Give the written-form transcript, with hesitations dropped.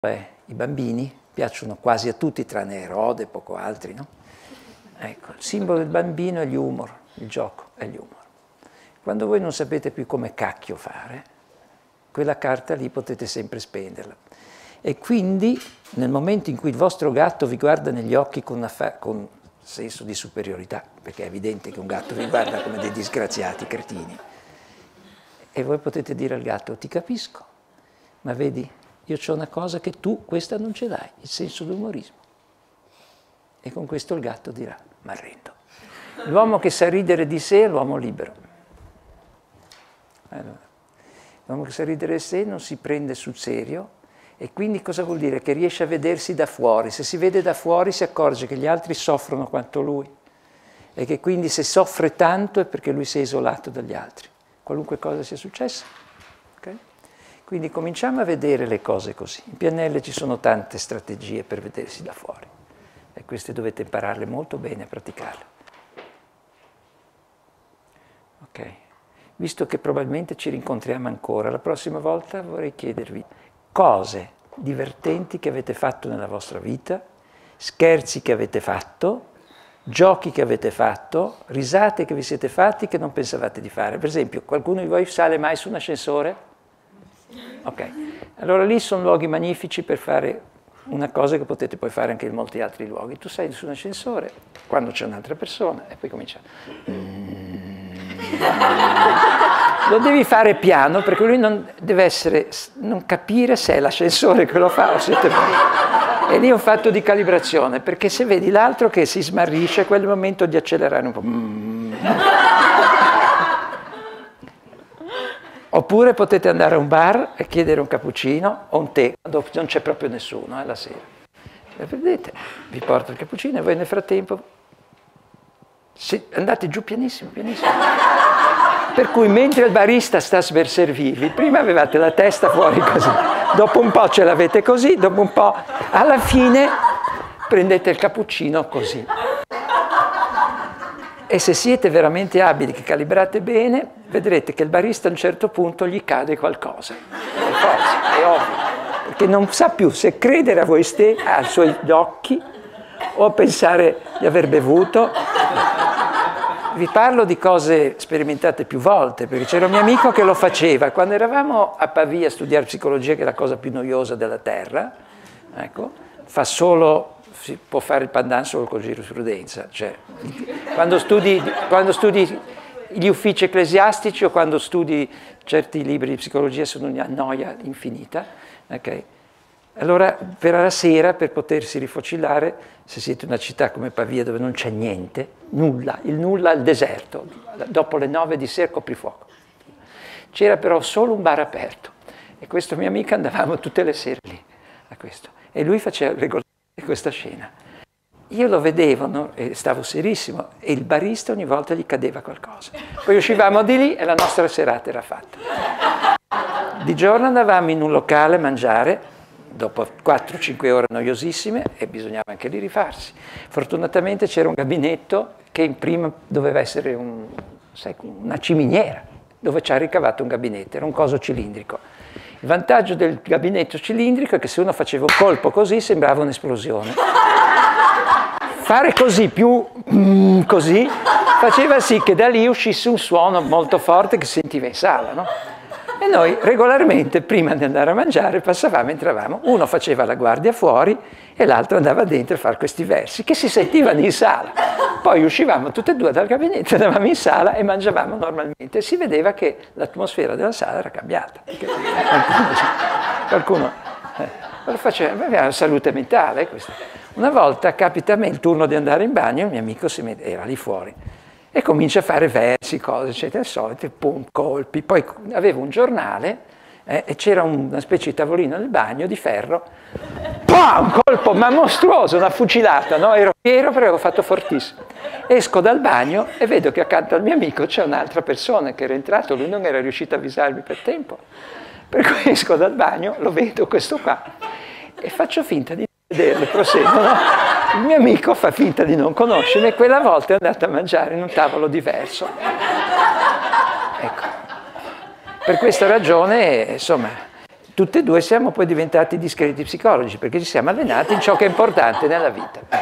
I bambini piacciono quasi a tutti, tranne Erode e poco altri, no? Ecco, il simbolo del bambino è l'humor, il gioco è l'humor. Quando voi non sapete più come cacchio fare, quella carta lì potete sempre spenderla. E quindi, nel momento in cui il vostro gatto vi guarda negli occhi con senso di superiorità, perché è evidente che un gatto vi guarda come dei disgraziati cretini, e voi potete dire al gatto: ti capisco, ma vedi, io c'ho una cosa che tu, questa non ce l'hai, il senso dell'umorismo. E con questo il gatto dirà: m'arrendo. L'uomo che sa ridere di sé è l'uomo libero. Allora, l'uomo che sa ridere di sé non si prende sul serio, e quindi cosa vuol dire? Che riesce a vedersi da fuori. Se si vede da fuori si accorge che gli altri soffrono quanto lui, e che quindi se soffre tanto è perché lui si è isolato dagli altri, qualunque cosa sia successa. Okay? Quindi cominciamo a vedere le cose così. In PNL ci sono tante strategie per vedersi da fuori, e queste dovete impararle molto bene a praticarle. Ok? Visto che probabilmente ci rincontriamo ancora, la prossima volta vorrei chiedervi cose divertenti che avete fatto nella vostra vita, scherzi che avete fatto, giochi che avete fatto, risate che vi siete fatti che non pensavate di fare. Per esempio, qualcuno di voi sale mai su un ascensore? Ok, allora lì sono luoghi magnifici per fare una cosa che potete poi fare anche in molti altri luoghi. Tu sei su un ascensore, quando c'è un'altra persona, e poi comincia. Lo devi fare piano, perché lui non capire se è l'ascensore che lo fa o siete voi. E lì è un fatto di calibrazione, perché se vedi l'altro che si smarrisce, è quel momento di accelerare un po'. Oppure potete andare a un bar e chiedere un cappuccino o un tè, quando non c'è proprio nessuno, la sera. E vedete, vi porto il cappuccino e voi nel frattempo andate giù pianissimo, pianissimo. Per cui mentre il barista sta per servirvi, prima avevate la testa fuori così, dopo un po' ce l'avete così, dopo un po', alla fine prendete il cappuccino così. E se siete veramente abili, che calibrate bene, vedrete che il barista a un certo punto gli cade qualcosa. Per forza, è ovvio. Perché non sa più se credere a voi stessi, ai suoi occhi, o pensare di aver bevuto. Vi parlo di cose sperimentate più volte, perché c'era un mio amico che lo faceva. Quando eravamo a Pavia a studiare psicologia, che è la cosa più noiosa della Terra, ecco, si può fare il pandan solo con giurisprudenza. Cioè, quando studi gli uffici ecclesiastici o quando studi certi libri di psicologia sono una noia infinita. Okay? Allora, per la sera, per potersi rifocillare, se siete in una città come Pavia dove non c'è niente, nulla, il deserto, dopo le 9 di sera coprifuoco. C'era però solo un bar aperto, e questo mio amico andavamo tutte le sere lì, a questo, e lui faceva regolarmente questa scena. Io lo vedevo, no? E stavo serissimo, e il barista ogni volta gli cadeva qualcosa. Poi uscivamo di lì e la nostra serata era fatta. Di giorno andavamo in un locale a mangiare, dopo 4-5 ore noiosissime, e bisognava anche lì rifarsi. Fortunatamente c'era un gabinetto che prima doveva essere una ciminiera, dove ci ha ricavato un gabinetto, era un coso cilindrico. Il vantaggio del gabinetto cilindrico è che se uno faceva un colpo così sembrava un'esplosione. Fare così più così faceva sì che da lì uscisse un suono molto forte che si sentiva in sala, no? E noi regolarmente, prima di andare a mangiare, passavamo, entravamo, uno faceva la guardia fuori e l'altro andava dentro a fare questi versi che si sentivano in sala. Poi uscivamo tutte e due dal gabinetto, andavamo in sala e mangiavamo normalmente. E si vedeva che l'atmosfera della sala era cambiata. Qualcuno lo faceva, aveva una salute mentale. Questa. Una volta capita a me il turno di andare in bagno, il mio amico era lì fuori. E comincia a fare versi, cose, eccetera, solite, pum, colpi. Poi avevo un giornale e c'era una specie di tavolino nel bagno di ferro. Pum, un colpo ma mostruoso, una fucilata, no? Ero fiero perché avevo fatto fortissimo. Esco dal bagno e vedo che accanto al mio amico c'è un'altra persona che era entrato, lui non era riuscito a avvisarmi per tempo. Per cui esco dal bagno, lo vedo questo qua e faccio finta di vederlo, proseguo, no? Il mio amico fa finta di non conoscermi e quella volta è andato a mangiare in un tavolo diverso. Ecco. Per questa ragione, insomma, tutti e due siamo poi diventati discreti psicologi, perché ci siamo allenati in ciò che è importante nella vita.